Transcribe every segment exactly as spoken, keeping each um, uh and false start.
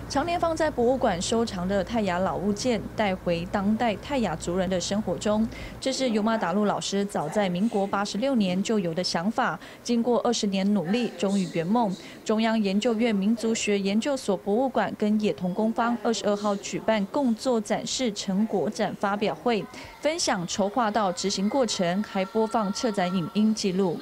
常年放在博物馆收藏的泰雅老物件，带回当代泰雅族人的生活中。这是尤玛达路老师早在民国八十六年就有的想法，经过二十年努力，终于圆梦。中央研究院民族学研究所博物馆跟野同工坊二十二号举办共作展示成果展发表会，分享筹划到执行过程，还播放策展影音记录。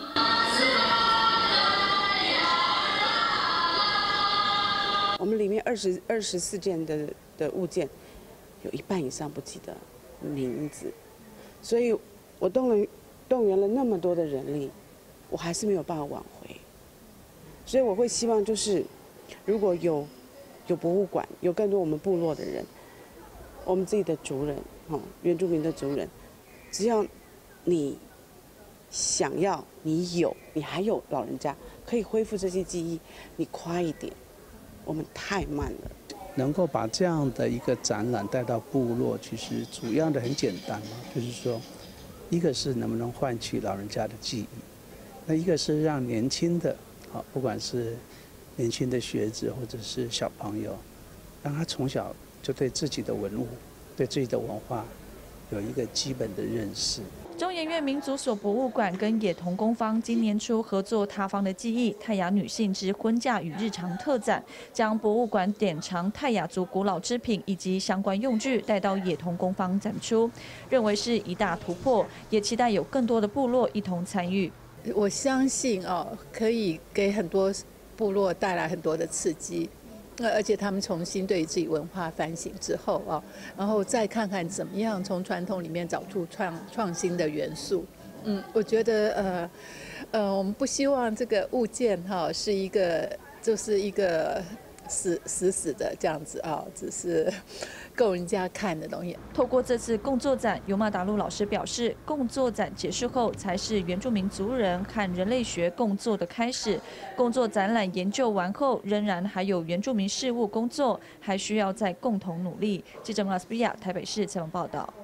我们里面二十二十四件的的物件，有一半以上不记得名字，所以我动了动员了那么多的人力，我还是没有办法挽回。所以我会希望就是，如果有有博物馆，有更多我们部落的人，我们自己的族人，哈，原住民的族人，只要你想要，你有，你还有老人家可以恢复这些记忆，你快一点。 我们太慢了。 能够把这样的一个展览带到部落，其实主要的很简单嘛，就是说，一个是能不能唤起老人家的记忆，那一个是让年轻的，啊，不管是年轻的学子或者是小朋友，让他从小就对自己的文物、对自己的文化有一个基本的认识。 中研院民族所博物馆跟野同工坊今年初合作他方的记忆泰雅女性之婚嫁与日常特展，将博物馆典藏泰雅族古老织品以及相关用具带到野同工坊展出，认为是一大突破，也期待有更多的部落一同参与。 我相信哦，可以给很多部落带来很多的刺激。 而且他们重新对自己文化反省之后啊，然后再看看怎么样从传统里面找出创创新的元素。嗯，我觉得呃呃，我们不希望这个物件哈是一个就是一个死死死的这样子啊，只是够人家看的东西。 透过这次共作展，尤玛达路老师表示，共作展结束后才是原住民族人和人类学共作的开始。共作展览研究完后，仍然还有原住民事务工作，还需要再共同努力。记者马斯比亚台北市采访报道。